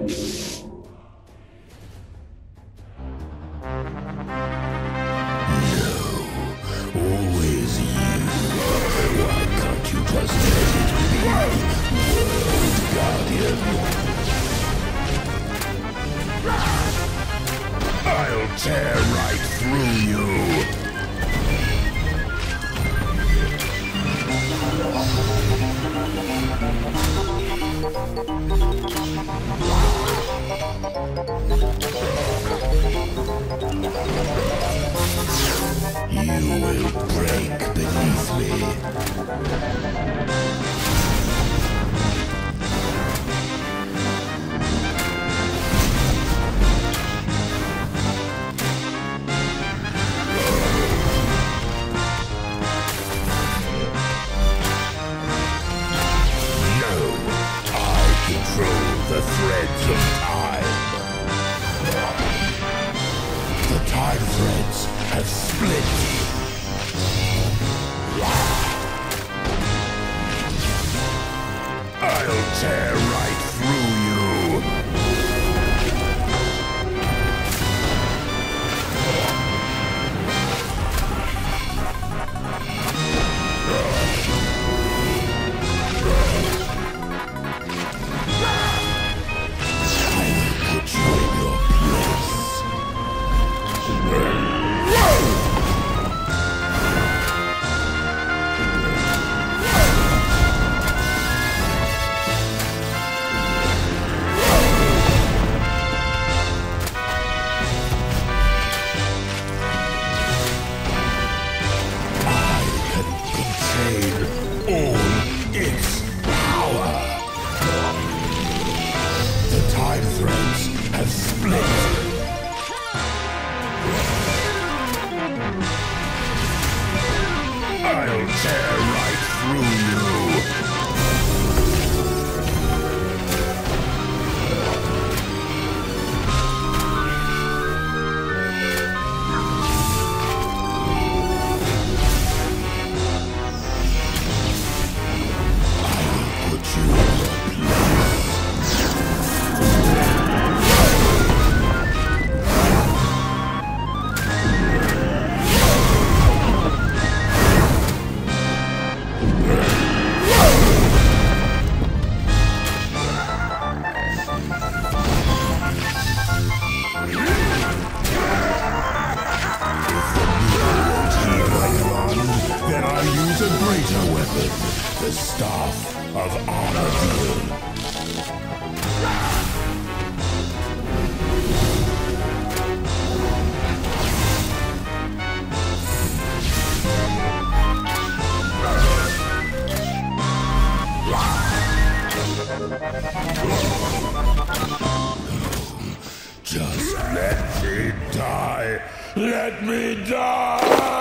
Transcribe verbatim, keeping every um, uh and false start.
Always you. Why can't you just let it be? World Guardian. I'll tear right through you. You will break beneath me. No, I control the threads of time. The time threads have split. I'll tear right through you. I will put you in your place. I'll tear right through you. I will put you in your the staff of Armageddon. Just let me die. Let me die.